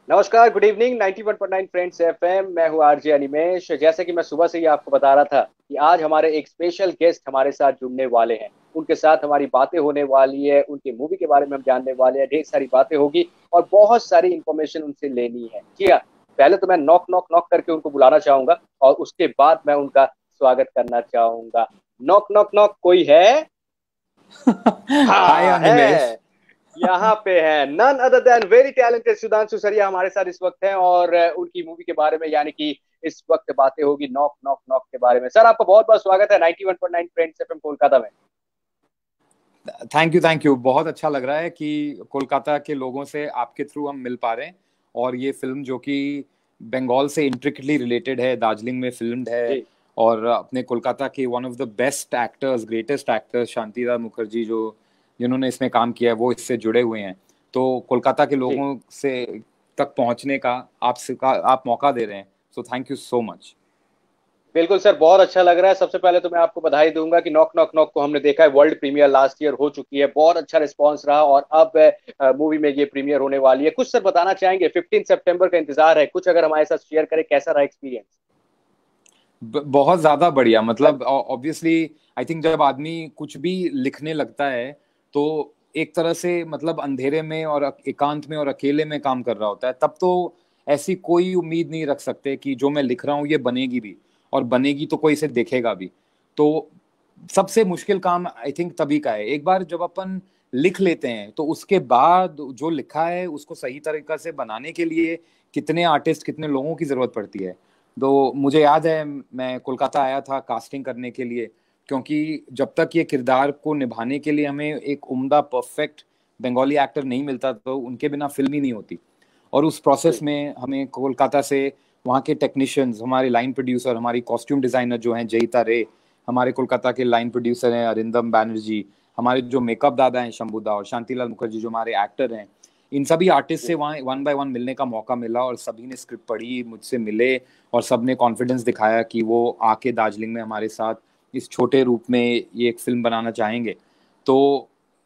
नमस्कार, good evening. 91.9 friends FM. मैं हूँ आरजे अनिमेश। जैसे कि मैं सुबह से ही आपको बता रहा था कि आज हमारे एक स्पेशल गेस्ट हमारे साथ जुड़ने वाले हैं। उनके साथ हमारी बातें होने वाली है, उनकी मूवी के बारे में हम जानने वाले हैं, ढेर सारी बातें होगी और बहुत सारी इंफॉर्मेशन उनसे लेनी है। जी हाँ, पहले तो मैं नॉक नॉक नॉक करके उनको बुलाना चाहूंगा और उसके बाद मैं उनका स्वागत करना चाहूंगा। नॉक नॉक नॉक, कोई है? हाय हाँ अनिमेश। है। यहाँ पे है none other than very talented Sudhanshu Sariya हमारे साथ इस वक्त हैं और उनकी मूवी के बारे में यानी कि इस वक्त बातें होगी नॉक नॉक नॉक के बारे में। सर, आपका बहुत बहुत स्वागत है 91.9 फ्रेंड्स एफएम कोलकाता में। थैंक यू बहुत अच्छा लग रहा है कि कोलकाता के लोगों से आपके थ्रू हम मिल पा रहे हैं। और ये फिल्म जो कि बंगाल से इंट्रिकेटली रिलेटेड है, दार्जिलिंग में फिल्म्ड है। जी और अपने कोलकाता के one of the best actors, greatest actors Shantida Mukherjee जो जिन्होंने इसमें काम किया है वो इससे जुड़े हुए हैं। तो कोलकाता के जी लोगों से तक पहुंचने का आप मौका दे रहे हैं। So thank you so much. बिल्कुल सर, बहुत अच्छा लग रहा है। सबसे पहले तो मैं आपको बधाई दूंगा कि नॉक नॉक नॉक को हमने देखा है, वर्ल्ड प्रीमियर लास्ट ईयर हो चुकी है, बहुत अच्छा रिस्पांस रहा और अब मूवी में ये प्रीमियर होने वाली है। कुछ सर बताना चाहेंगे? 15 सितंबर का इंतजार है, कुछ अगर हमारे साथ शेयर करें, कैसा रहा एक्सपीरियंस? बहुत ज्यादा बढ़िया। मतलब ऑब्वियसली आई थिंक जब आदमी कुछ भी लिखने लगता है तो एक तरह से मतलब अंधेरे में और एकांत में और अकेले में काम कर रहा होता है, तब तो ऐसी कोई उम्मीद नहीं रख सकते कि जो मैं लिख रहा हूँ ये बनेगी भी, और बनेगी तो कोई इसे देखेगा भी। तो सबसे मुश्किल काम आई थिंक तभी का है, एक बार जब अपन लिख लेते हैं तो उसके बाद जो लिखा है उसको सही तरीका से बनाने के लिए कितने आर्टिस्ट, कितने लोगों की जरूरत पड़ती है। तो मुझे याद है मैं कोलकाता आया था कास्टिंग करने के लिए, क्योंकि जब तक ये किरदार को निभाने के लिए हमें एक उम्दा परफेक्ट बंगाली एक्टर नहीं मिलता तो उनके बिना फिल्म ही नहीं होती। और उस प्रोसेस जी में हमें कोलकाता से वहाँ के टेक्नीशियंस, हमारे लाइन प्रोड्यूसर, हमारी कॉस्ट्यूम डिजाइनर जो हैं जयिता रे, हमारे कोलकाता के लाइन प्रोड्यूसर हैं अरिंदम बैनर्जी, हमारे जो मेकअप दादा हैं शंभुदा, और शांतिलाल मुखर्जी जो हमारे एक्टर हैं, इन सभी आर्टिस्ट से जी वहाँ वन बाय वन मिलने का मौका मिला। और सभी ने स्क्रिप्ट पढ़ी, मुझसे मिले, और सबने कॉन्फिडेंस दिखाया कि वो आके दार्जिलिंग में हमारे साथ इस छोटे रूप में ये एक फिल्म बनाना चाहेंगे। तो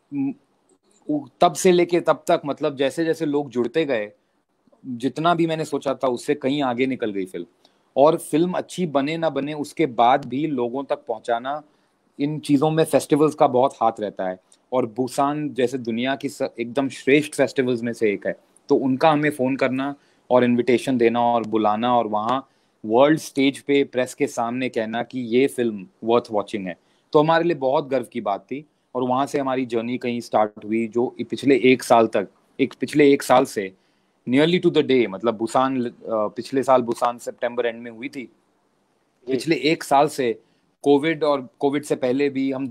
तब से लेके तब तक मतलब जैसे जैसे लोग जुड़ते गए, जितना भी मैंने सोचा था उससे कहीं आगे निकल गई फिल्म। और फिल्म अच्छी बने ना बने उसके बाद भी लोगों तक पहुंचाना, इन चीजों में फेस्टिवल्स का बहुत हाथ रहता है। और बुसान जैसे दुनिया की एकदम श्रेष्ठ फेस्टिवल्स में से एक है, तो उनका हमें फोन करना और इनविटेशन देना और बुलाना और वहाँ वर्ल्ड स्टेज पे प्रेस के सामने कहना कि ये फिल्म वर्थ वॉचिंग है, तो हमारे लिए बहुत गर्व की बात थी। और वहां से हमारी जर्नी कहीं स्टार्ट हुई जो पिछले एक साल तक, पिछले एक साल से नियरली टू द डे, मतलब बुसान पिछले साल बुसान सितंबर एंड में हुई थी। जी पिछले एक साल से कोविड और कोविड से पहले भी हम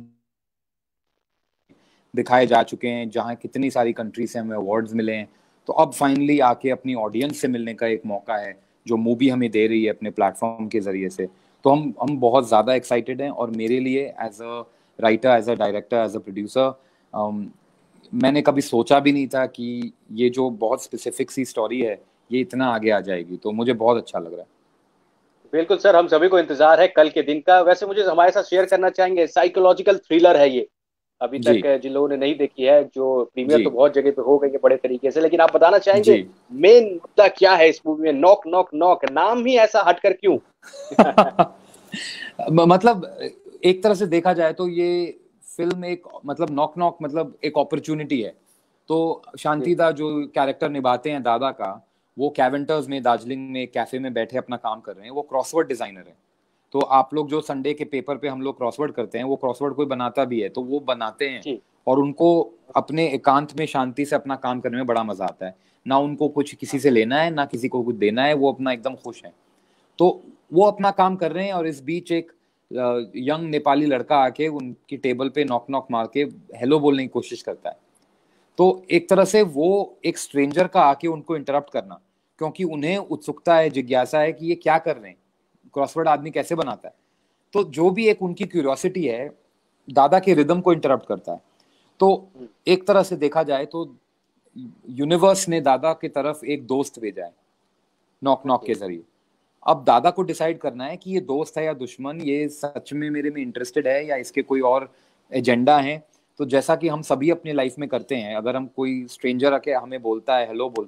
दिखाए जा चुके हैं, जहाँ कितनी सारी कंट्री से हमें अवार्ड्स मिले हैं। तो अब फाइनली आके अपनी ऑडियंस से मिलने का एक मौका है जो मूवी हमें दे रही है अपने प्लेटफॉर्म के जरिए से। तो हम बहुत ज़्यादा एक्साइटेड हैं। और मेरे लिए as a writer, as a director, as a producer, मैंने कभी सोचा भी नहीं था कि ये जो बहुत स्पेसिफिक सी स्टोरी है ये इतना आगे आ जाएगी। तो मुझे बहुत अच्छा लग रहा बिल्कुल सर, हम सभी को इंतजार है कल के दिन का। वैसे मुझे हमारे साथ शेयर करना चाहेंगे, साइकोलॉजिकल थ्रिलर है ये। अभी है। तक जी। जिन लोगों ने नहीं देखी है, जो प्रीमियर जी। तो बहुत जगह पे हो गई है बड़े तरीके से, लेकिन आप बताना चाहेंगे जी। मेन मुद्दा क्या है इस मूवी में? नॉक नॉक नॉक नाम ही ऐसा हटकर क्यों? मतलब एक तरह से देखा जाए तो ये फिल्म एक मतलब नॉक नॉक मतलब एक अपॉर्चुनिटी है। तो जी शांतिदा जो कैरेक्टर निभाते हैं दादा का, वो कैवेंटर्स में दार्जिलिंग में एक कैफे में बैठे अपना काम कर रहे हैं, वो क्रॉसवर्ड डिजाइनर है। तो आप लोग जो संडे के पेपर पे हम लोग क्रॉसवर्ड करते हैं, वो क्रॉसवर्ड कोई बनाता भी है तो वो बनाते हैं। जी और उनको अपने एकांत में शांति से अपना काम करने में बड़ा मजा आता है। ना उनको कुछ किसी हाँ से लेना है, ना किसी को कुछ देना है, वो अपना एकदम खुश है। तो वो अपना काम कर रहे हैं और इस बीच एक यंग नेपाली लड़का आके उनकी टेबल पे नॉक नॉक मार के हेलो बोलने की कोशिश करता है। तो एक तरह से वो एक स्ट्रेंजर का आके उनको इंटरप्ट करना, क्योंकि उन्हें उत्सुकता है, जिज्ञासा है कि ये क्या कर रहे हैं, क्रॉसवर्ड आदमी कैसे बनाता है। तो जो भी एक उनकी क्यूरियोसिटी है, दादा के रिदम को इंटरप्ट करता है। तो हम्म, एक तरह से देखा जाए तो यूनिवर्स ने दादा की तरफ एक दोस्त भेजा है नॉक नॉक ओके के जरिए। अब दादा को डिसाइड करना है कि ये दोस्त है या दुश्मन, ये सच में मेरे में इंटरेस्टेड है या इसके कोई और एजेंडा है। तो जैसा कि हम सभी अपने लाइफ में करते हैं, अगर हम कोई स्ट्रेंजर आके हमें बोलता है, हेलो बोलता है,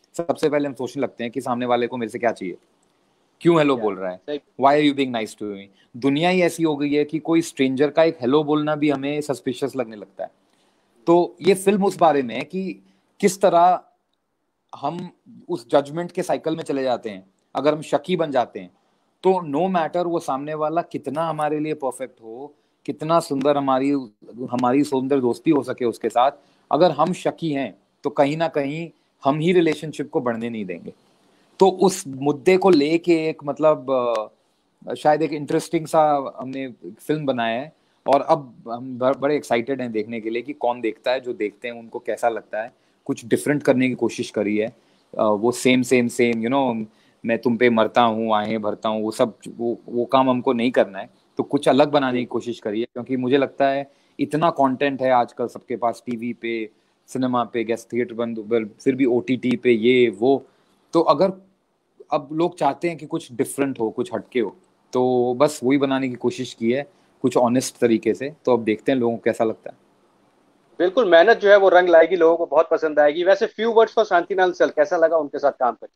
सबसे पहले हम सोचने लगते हैं कि सामने वाले को मेरे से क्या चाहिए, क्यों हेलो बोल रहा है, why are you being nice to me. दुनिया ही ऐसी हो गई है कि कोई स्ट्रेंजर का एक हेलो बोलना भी हमें सस्पिशियस लगने लगता है। तो ये फिल्म उस बारे में है कि किस तरह हम उस जजमेंट के साइकिल में चले जाते हैं। अगर हम शकी बन जाते हैं तो नो मैटर वो सामने वाला कितना हमारे लिए परफेक्ट हो, कितना सुंदर हमारी हमारी सुंदर दोस्ती हो सके उसके साथ, अगर हम शकी हैं तो कहीं ना कहीं हम ही रिलेशनशिप को बढ़ने नहीं देंगे। तो उस मुद्दे को लेके एक मतलब शायद एक इंटरेस्टिंग सा हमने फिल्म बनाया है। और अब हम बड़े एक्साइटेड हैं देखने के लिए कि कौन देखता है, जो देखते हैं उनको कैसा लगता है। कुछ डिफरेंट करने की कोशिश करी है। वो सेम सेम सेम मैं तुम पे मरता हूँ आहें भरता हूँ, वो सब वो काम हमको नहीं करना है। तो कुछ अलग बनाने की कोशिश करी है, क्योंकि मुझे लगता है इतना कंटेंट है आजकल सबके पास, टीवी पे, सिनेमा पे, गेस्ट थिएटर बंद, फिर भी ओटीटी पे ये वो। तो अगर अब लोग चाहते हैं कि कुछ डिफरेंट हो, कुछ हटके हो, तो बस वही बनाने की कोशिश की है कुछ ऑनेस्ट तरीके से। तो अब देखते हैं लोगों को कैसा लगता है। बिल्कुल, मेहनत जो है वो रंग लाएगी, लोगों को बहुत पसंद आएगी। वैसे few words for Shantilal sir, कैसा लगा उनके साथ काम करके?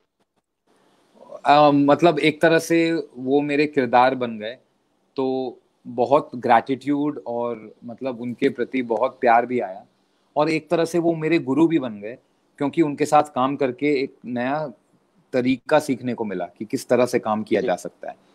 मतलब एक तरह से वो मेरे किरदार बन गए, तो बहुत ग्रैटिट्यूड और मतलब उनके प्रति बहुत प्यार भी आया। और एक तरह से वो मेरे गुरु भी बन गए, क्योंकि उनके साथ काम करके एक नया तरीका सीखने को मिला कि किस तरह से काम किया जी जा सकता है।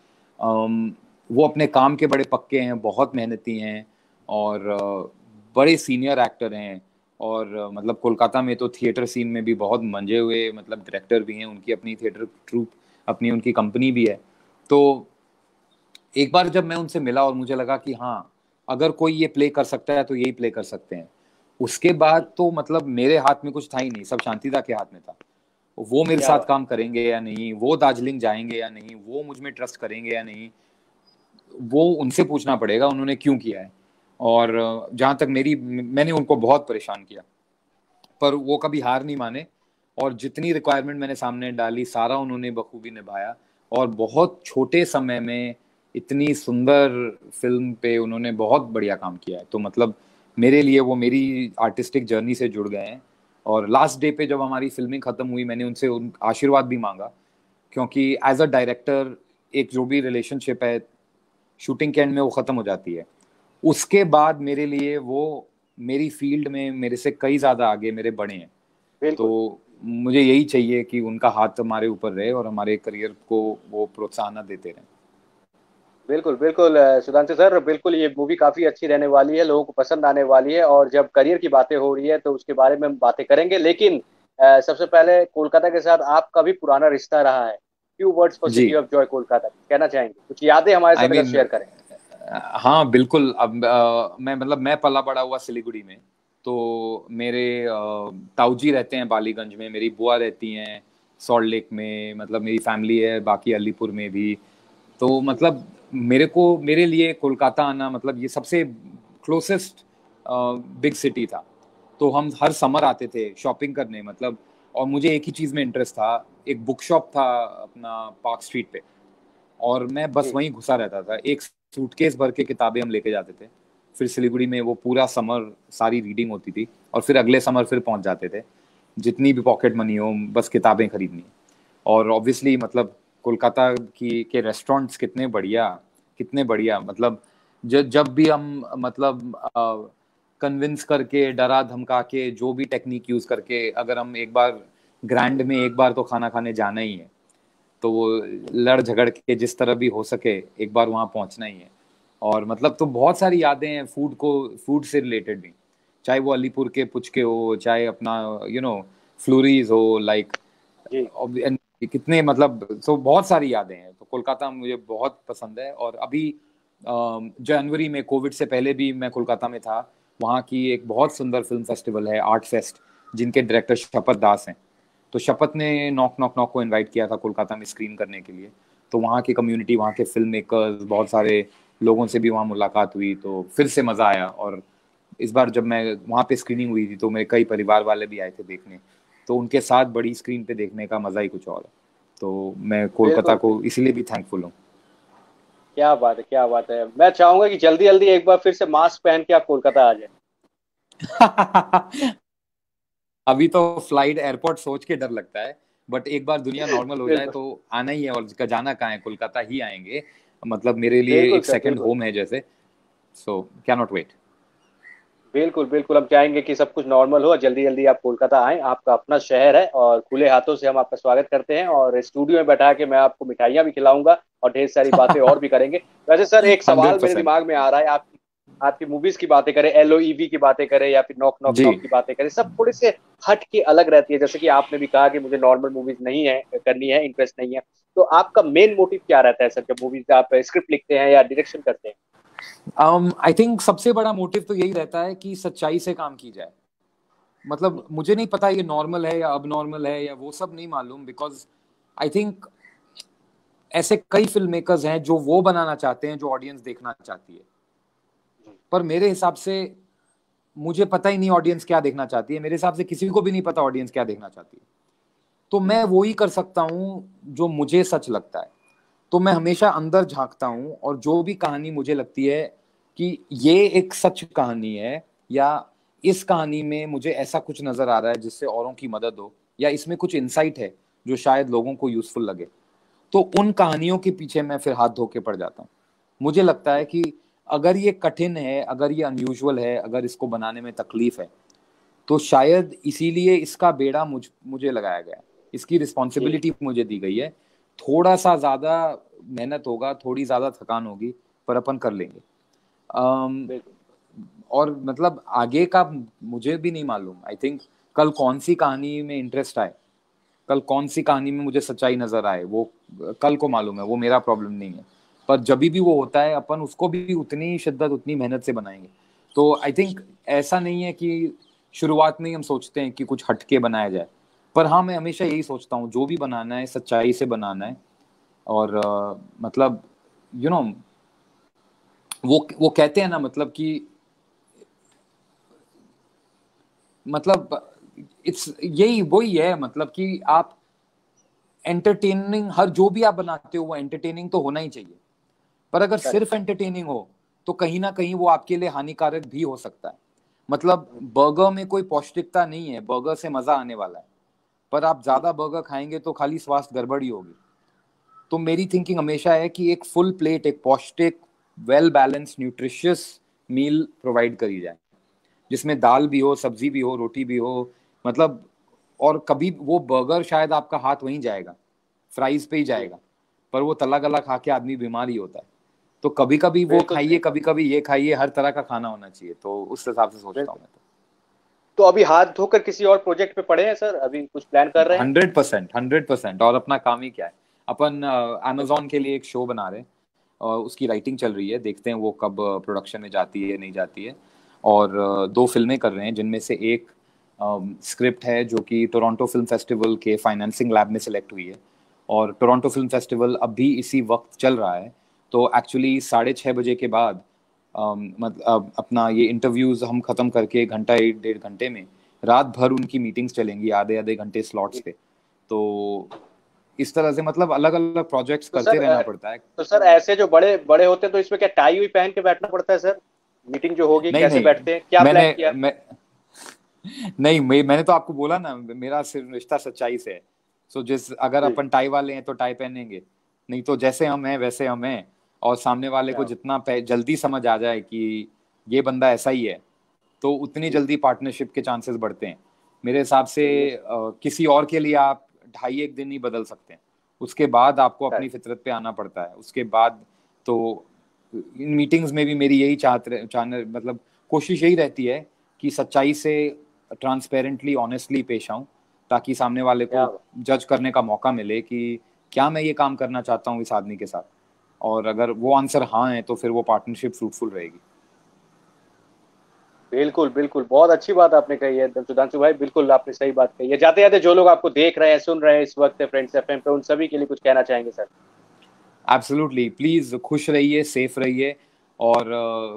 वो अपने काम के बड़े पक्के हैं, बहुत मेहनती हैं, और बड़े सीनियर एक्टर हैं। और मतलब कोलकाता में तो थिएटर सीन में भी बहुत मंजे हुए मतलब डायरेक्टर भी हैं, उनकी अपनी थिएटर ट्रूप, अपनी उनकी कंपनी भी है। तो एक बार जब मैं उनसे मिला और मुझे लगा कि हाँ, अगर कोई ये प्ले कर सकता है तो यही प्ले कर सकते हैं, उसके बाद तो मतलब मेरे हाथ में कुछ था ही नहीं, सब शांतिदा के हाथ में था। वो मेरे क्या साथ बात। काम करेंगे या नहीं, वो दार्जिलिंग जाएंगे या नहीं, वो मुझ में ट्रस्ट करेंगे या नहीं, वो उनसे पूछना पड़ेगा उन्होंने क्यों किया है। और जहां तक मैंने उनको बहुत परेशान किया, पर वो कभी हार नहीं माने, और जितनी रिक्वायरमेंट मैंने सामने डाली सारा उन्होंने बखूबी निभाया। और बहुत छोटे समय में इतनी सुंदर फिल्म पे उन्होंने बहुत बढ़िया काम किया है। तो मतलब मेरे लिए वो मेरी आर्टिस्टिक जर्नी से जुड़ गए हैं। और लास्ट डे पे जब हमारी फिल्मिंग खत्म हुई, मैंने उनसे आशीर्वाद भी मांगा, क्योंकि एज अ डायरेक्टर एक जो भी रिलेशनशिप है शूटिंग के एंड में वो खत्म हो जाती है। उसके बाद मेरे लिए वो मेरी फील्ड में मेरे से कई ज्यादा आगे मेरे बड़े हैं। तो बिल्कुल मुझे यही चाहिए कि उनका हाथ हमारे ऊपर रहे और हमारे करियर को वो प्रोत्साहन देते रहे। बिल्कुल बिल्कुल सुधांशु सर, बिल्कुल ये मूवी काफी अच्छी रहने वाली है, लोगों को पसंद आने वाली है। और जब करियर की बातें हो रही है तो उसके बारे में हम बातें करेंगे, लेकिन सबसे पहले कोलकाता के साथ आपका भी पुराना रिश्ता रहा है। Few words for ji. City of joy Kolkata, कहना चाहेंगे कुछ यादें हमारे आई साथ अगर मीन शेयर करें? हाँ बिल्कुल। अब मैं पला बड़ा हुआ सिलीगुड़ी में। तो मेरे ताऊजी रहते हैं बालीगंज में, मेरी बुआ रहती हैं सॉल्ट लेक में, मतलब मेरी फैमिली है बाकी अलीपुर में भी। तो जी मतलब मेरे लिए कोलकाता आना मतलब ये सबसे क्लोजेस्ट बिग सिटी था। तो हम हर समर आते थे शॉपिंग करने मतलब। और मुझे एक ही चीज में इंटरेस्ट था, एक बुक शॉप था अपना पार्क स्ट्रीट पे, और मैं बस जी वहीं घुसा रहता था। एक सूटकेस भर के किताबें हम लेके जाते थे, फिर सिलीगुड़ी में वो पूरा समर सारी रीडिंग होती थी, और फिर अगले समर फिर पहुंच जाते थे। जितनी भी पॉकेट मनी हो बस किताबें खरीदनी। और ऑब्वियसली मतलब कोलकाता की के रेस्टोरेंट्स कितने बढ़िया मतलब जब भी हम मतलब कन्विंस करके डरा धमका के जो भी टेक्निक यूज करके अगर हम एक बार ग्रैंड में एक बार तो खाना खाने जाना ही है, तो वो लड़ झगड़ के जिस तरह भी हो सके एक बार वहां पहुंचना ही है। और मतलब तो बहुत सारी यादें हैं फूड से रिलेटेड भी, चाहे वो अलीपुर के पुचके हो, चाहे अपना फ्लोरीज हो लाइक, जी कितने मतलब तो बहुत सारी यादें हैं। तो कोलकाता मुझे बहुत पसंद है। और अभी जनवरी में कोविड से पहले भी मैं कोलकाता में था। वहाँ की एक बहुत सुंदर फिल्म फेस्टिवल है आर्ट फेस्ट, जिनके डायरेक्टर शपथ दास हैं। तो शपथ ने नॉक नॉक नॉक को इनवाइट किया था कोलकाता में स्क्रीन करने के लिए। तो वहाँ की कम्युनिटी, वहाँ के फिल्म मेकर्स, बहुत सारे लोगों से भी वहाँ मुलाकात हुई, तो फिर से मज़ा आया। और इस बार जब मैं वहाँ पे स्क्रीनिंग हुई थी तो मेरे कई परिवार वाले भी आए थे देखने, तो उनके साथ बड़ी स्क्रीन पे देखने का मज़ा ही कुछ और है। तो मैं कोलकाता बिल्कुल को बिल्कुल। इसीलिए भी थैंकफुल हूँ। क्या बात है, क्या बात है। मैं चाहूंगा कि जल्दी जल्दी एक बार फिर से मास्क पहन के आप कोलकाता आ जाए। अभी तो फ्लाइट एयरपोर्ट सोच के डर लगता है बट एक बार दुनिया नॉर्मल हो जाए बिल्कुल तो आना ही है, और जाना कहाँ है, कोलकाता ही आएंगे। मतलब मेरे लिए बिल्कुल एक सर, सेकंड बिल्कुल होम है जैसे। So can not wait. बिल्कुल बिल्कुल। हम चाहेंगे कि सब कुछ नॉर्मल हो और जल्दी जल्दी आप कोलकाता आएं। आपका अपना शहर है और खुले हाथों से हम आपका स्वागत करते हैं, और स्टूडियो में बैठा के मैं आपको मिठाइयाँ भी खिलाऊंगा और ढेर सारी बातें और भी करेंगे। वैसे सर एक सवाल हंड्रेड मेरे परसेंट दिमाग में आ रहा है, आपकी आपकी मूवीज की बातें करें, LOEV की बातें करें या फिर नॉक नॉक जी। नॉक की बातें करें, सब थोड़े से हट के अलग रहती है। जैसे कि आपने भी कहा कि मुझे नॉर्मल मूवीज नहीं है करनी है, इंटरेस्ट नहीं है। तो आपका मेन मोटिव क्या रहता है सर, जब मूवीज आप स्क्रिप्ट लिखते हैं या डायरेक्शन करते हैं? आई थिंक सबसे बड़ा मोटिव तो यही रहता है कि सच्चाई से काम की जाए। मतलब मुझे नहीं पता ये नॉर्मल है या अब नॉर्मल है या वो सब नहीं मालूम, बिकॉज आई थिंक ऐसे कई फिल्म मेकर्स हैं जो वो बनाना चाहते हैं जो ऑडियंस देखना चाहती है। पर मेरे हिसाब से मुझे पता ही नहीं ऑडियंस क्या देखना चाहती है, मेरे हिसाब से किसी को भी नहीं पता ऑडियंस क्या देखना चाहती है। तो मैं वो ही कर सकता हूँ जो मुझे सच लगता है। तो मैं हमेशा अंदर झांकता हूँ, और जो भी कहानी मुझे लगती है कि ये एक सच कहानी है, या इस कहानी में मुझे ऐसा कुछ नजर आ रहा है जिससे औरों की मदद हो, या इसमें कुछ इंसाइट है जो शायद लोगों को यूजफुल लगे, तो उन कहानियों के पीछे मैं फिर हाथ धो के पड़ जाता हूँ। मुझे लगता है कि अगर ये कठिन है, अगर ये अनयूजुअल है, अगर इसको बनाने में तकलीफ है, तो शायद इसीलिए इसका बेड़ा मुझे लगाया गया है, इसकी जी रिस्पॉन्सिबिलिटी मुझे दी गई है। थोड़ा सा ज्यादा मेहनत होगा, थोड़ी ज्यादा थकान होगी, पर अपन कर लेंगे। अम, बिल्कुल। और मतलब आगे का मुझे भी नहीं मालूम। आई थिंक कल कौन सी कहानी में इंटरेस्ट आए, कल कौन सी कहानी में मुझे सच्चाई नजर आए, वो कल को मालूम है, वो मेरा प्रॉब्लम नहीं है। पर जब भी वो होता है अपन उसको भी उतनी शिद्दत उतनी मेहनत से बनाएंगे। तो आई थिंक ऐसा नहीं है कि शुरुआत में ही हम सोचते हैं कि कुछ हटके बनाया जाए। पर हाँ, मैं हमेशा यही सोचता हूँ जो भी बनाना है सच्चाई से बनाना है। और मतलब यू नो वो कहते हैं ना, मतलब कि मतलब इट्स यही वही है, मतलब कि आप एंटरटेनिंग, हर जो भी आप बनाते हो वो एंटरटेनिंग तो होना ही चाहिए। पर अगर करेक्ट। सिर्फ एंटरटेनिंग हो तो कहीं ना कहीं वो आपके लिए हानिकारक भी हो सकता है। मतलब बर्गर में कोई पौष्टिकता नहीं है, बर्गर से मजा आने वाला है, पर आप ज्यादा बर्गर खाएंगे तो खाली स्वास्थ्य गड़बड़ी होगी। तो मेरी थिंकिंग हमेशा है कि एक फुल प्लेट, एक पौष्टिक, well balanced, nutritious meal provide करी जाए, जिसमें दाल भी हो, सब्जी भी हो, रोटी भी हो। मतलब और कभी वो बर्गर शायद आपका हाथ वहीं जाएगा, फ्राइज पे ही जी जाएगा, पर वो तला गला खा के आदमी बीमार ही होता है। तो कभी कभी वो बिल्कुल सही खाइए, बात। कभी कभी ये खाइए, हर तरह का खाना होना चाहिए। तो उस हिसाब से सोचता हूँ बिल्कुल। मैं। तो अभी हाथ धोकर किसी और प्रोजेक्ट पे पड़े हैं सर, अभी कुछ प्लान कर तो रहे हैं? 100%, 100%। और अपना काम ही क्या है, अपन अमेजोन के लिए एक शो बना रहे हैं, और उसकी राइटिंग चल रही है, देखते हैं वो कब प्रोडक्शन में जाती है नहीं जाती है। और दो फिल्में कर रहे हैं, जिनमें से एक स्क्रिप्ट है जो कि टोरंटो फिल्म फेस्टिवल के फाइनेंसिंग लैब में सिलेक्ट हुई है, और टोरंटो फिल्म फेस्टिवल अभी इसी वक्त चल रहा है। तो एक्चुअली 6:30 बजे के बाद मतलब अपना ये इंटरव्यूज हम खत्म करके घंटा 1-1.5 घंटे में रात भर उनकी मीटिंग्स चलेंगी, आधे आधे घंटे स्लॉट्स जी। पे। तो इस तरह से मतलब अलग अलग प्रोजेक्ट्स तो करते सर रहना पड़ता है। तो सर ऐसे जो बड़े बड़े होते हैं तो इसमें क्या टाई हुई पहन के बैठना पड़ता है सर? मीटिंग जो होगी नहीं कैसे नहीं, बैठते हैं, क्या मैंने प्लान किया? मैं नहीं, मैंने तो आपको बोला ना, मेरा सिर्फ रिश्ता सच्चाई से है। सो जिस अगर जी। अपन टाई वाले हैं तो टाई पहनेंगे, नहीं तो जैसे हम हैं वैसे हम हैं। और सामने वाले को क्या? जितना जल्दी समझ आ जाए कि ये बंदा ऐसा ही है, तो उतनी जी। जल्दी पार्टनरशिप के चांसेस बढ़ते हैं। मेरे हिसाब से चलिए। किसी और के लिए आप 2.5-1 दिन ही बदल सकते हैं, उसके बाद आपको अपनी करेक्ट। फितरत पे आना पड़ता है। उसके बाद तो इन मीटिंग्स में भी मेरी यही चाहने मतलब कोशिश यही रहती है कि सच्चाई से, ट्रांसपेरेंटली, ऑनेस्टली पेश आऊं, ताकि सामने वाले क्या? को जज करने का मौका मिले कि क्या मैं ये काम करना चाहता हूँ इस आदमी के साथ। और अगर वो आंसर हाँ है तो फिर वो पार्टनरशिप फ्रूटफुल रहेगी। बिल्कुल बिल्कुल, बहुत अच्छी बात आपने कही है सुधांशु भाई, बिल्कुल आपने सही बात कही है। जाते जाते जो लोग आपको देख रहे हैं सुन रहे हैं इस वक्त फ्रेंड्स एफएम पे, उन सभी के लिए कुछ कहना चाहेंगे सर? एब्सोल्युटली, प्लीज खुश रहिए, सेफ रहिए। और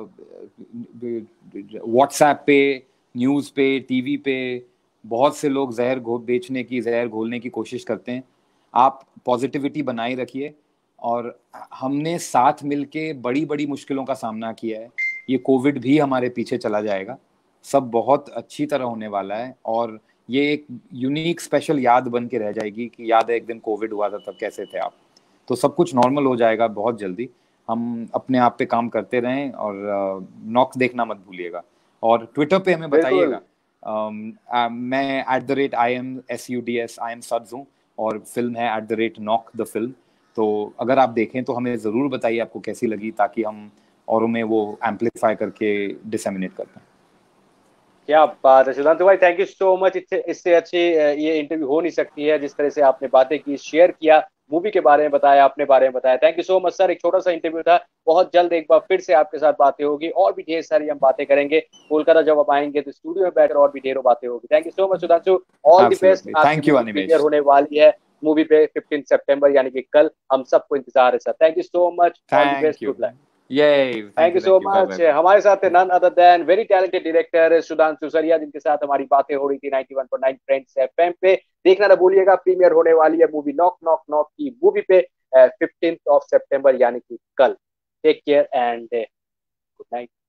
व्हाट्सएप पे, न्यूज़ पे, टीवी पे बहुत से लोग जहर घोलने की कोशिश करते हैं। आप पॉजिटिविटी बनाए रखिए। और हमने साथ मिलके बड़ी बड़ी मुश्किलों का सामना किया है। ये कोविड भी हमारे पीछे चला जाएगा, सब बहुत अच्छी तरह होने वाला है। और ये एक यूनिक स्पेशल याद बन के रह जाएगी कि याद है एक दिन कोविड हुआ था तब कैसे थे आप। तो सब कुछ नॉर्मल हो जाएगा बहुत जल्दी। हम अपने आप पे काम करते रहें और नॉक देखना मत भूलिएगा। और ट्विटर पे हमें बिल्कुल। बताइएगा। मैं @IAMSUDS I am सड्स हूँ, और फिल्म है @नॉक द फिल्म। तो अगर आप देखें तो हमें ज़रूर बताइए आपको कैसी लगी, ताकि हम औरों में वो एम्पलीफाई करके डिसेमिनेट कर पाएं। क्या बात है सुधांशु भाई, थैंक यू सो मच। इससे इससे अच्छी ये इंटरव्यू हो नहीं सकती है, जिस तरह से आपने बातें की, शेयर किया, मूवी के बारे में बताया, अपने बारे में बताया। Thank you so much sir. एक छोटा सा इंटरव्यू था, बहुत जल्द एक बार फिर से आपके साथ बातें होगी, और भी ढेर सारी हम बातें करेंगे। कोलकाता जब आप आएंगे तो स्टूडियो में बैठकर और भी ढेरों बातें होगी। Thank you so much Sudhanshu. All the best. Absolutely, आपकी thank you movie premiere Animesh. होने वाली है, मूवी पे 15 सितंबर यानी कि कल। हम सबको इंतजार है sir. Thank you so much. All the thank best. You. Good luck. ये thank you so thank you, bye much. Bye. हमारे साथ none other than very talented director Sudhanshu Sariya, जिनके साथ हमारी बातें हो रही थी 91.9 फ्रेंड्स एफएम पे। देखना ना भूलिएगा, प्रीमियर होने वाली है मूवी नॉक नॉक नॉक की मूवी पे 15 सितंबर यानी कि कल। Take care and good night.